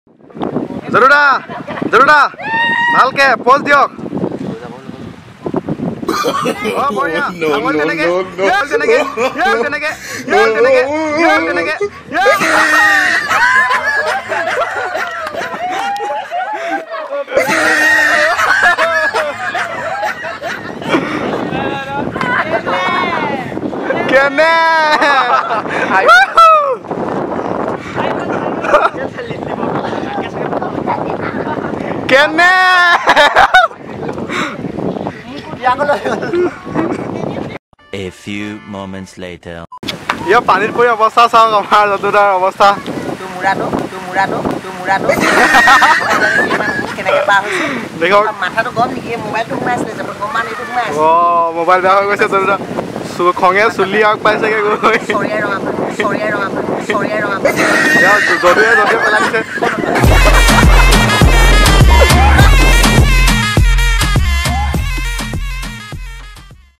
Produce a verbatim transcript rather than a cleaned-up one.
জৰুদা জৰুদা ভালকে পোজ দিয়ক ও বঢ়িয়া আঙুল তেনেকে ইয়াৰ তেনেকে ইয়াৰ তেনেকে ইয়াৰ তেনেকে ইয়াৰ তেনেকে কেনে কেনে A few moments later. ইয়া পানীৰ পৰি অৱস্থা চাওক আমাৰ জতুদাৰ অৱস্থা তো মুৰাটো তো মুৰাটো তো মুৰাটো কেনেকে পাৰ হৈছে দেখক মাথাটো গম নেকি মোবাইলটো সোমাইছিলে যাব গম মানে এইটো সোমাই আছে অ মোবাইল বেয়া হৈ গৈছে জতুদা খঙে চুলি আগ পাইছেগে গৈ সৰিয়া ৰঙা সৰিয়া ৰঙা সৰিয়া ৰঙা যদিও যদিও পেলাইছে